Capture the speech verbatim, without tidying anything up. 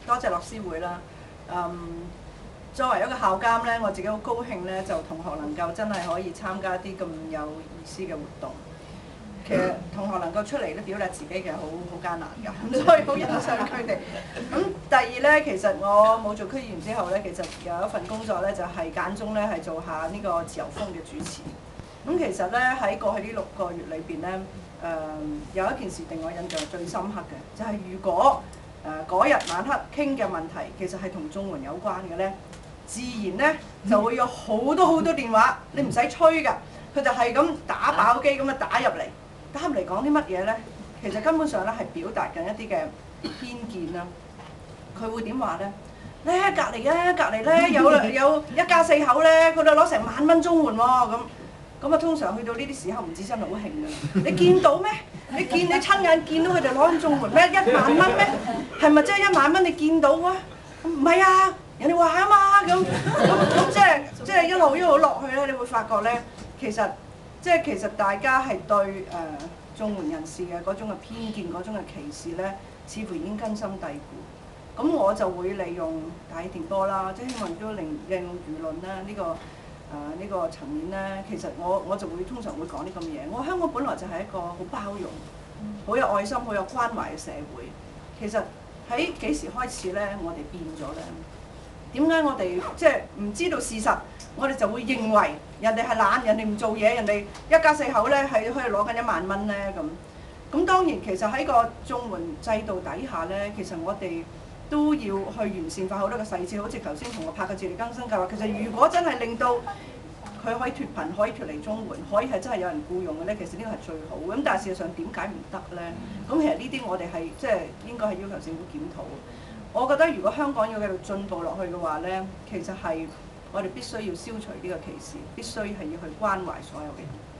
多謝樂施會啦。嗯，作為一個校監咧，我自己好高興咧，就同學能夠真係可以參加啲咁有意思嘅活動。其實同學能夠出嚟咧表達自己嘅好好艱難㗎，咁所以好欣賞佢哋。咁第二咧，其實我冇做區議員之後咧，其實有一份工作咧，就係間中咧係做下呢個自由風嘅主持。咁其實咧喺過去呢六個月裏邊咧，誒、呃、有一件事令我印象最深刻嘅，就係、是、如果誒嗰日晚黑傾嘅問題其實係同綜援有關嘅咧，自然咧就會有好多好多電話，你唔使催㗎，佢就係咁打爆機咁樣打入嚟。打入嚟講啲乜嘢咧？其實根本上咧係表達緊一啲嘅偏見啦。佢會點話咧？咧隔離咧，隔離咧有有一家四口咧，佢哋攞成萬蚊綜援喎咁。咁啊，通常去到呢啲時候，唔知真係好興㗎。你見到咩？你見你親眼見到佢哋攞緊綜援咩？一萬蚊咩？係咪真係一萬蚊？你見到啊？唔係啊，人哋話啊嘛咁咁咁，即係即係一路一路落去咧，你會發覺咧，其實。即係其實大家係對誒綜援人士嘅嗰種嘅偏見、嗰種嘅歧視咧，似乎已經根深蒂固。咁我就會利用大氣電波啦，即係希望都利利用輿論啦，呢、這個誒呢、呃這個層面咧，其實我我就會通常會講啲咁嘅嘢。我香港本來就係一個好包容、好有愛心、好有關懷嘅社會。其實喺幾時開始咧，我哋變咗咧？點解我哋即係唔知道事實，我哋就會認為人哋係懶，人哋唔做嘢，人哋一家四口咧係可以攞緊一萬蚊咧咁。咁當然其實喺個綜援制度底下咧，其實我哋都要去完善化好多嘅細節，好似頭先同我拍嘅自力更生計劃。其實如果真係令到佢可以脫貧，可以脫離綜援，可以係真係有人僱用嘅咧，其實呢個係最好嘅。咁但係事實上點解唔得咧？咁其實呢啲我哋係即係應該係要求政府檢討。我覺得如果香港要繼續進步落去嘅話咧，其實係我哋必須要消除呢個歧視，必須係要去關懷所有嘅人。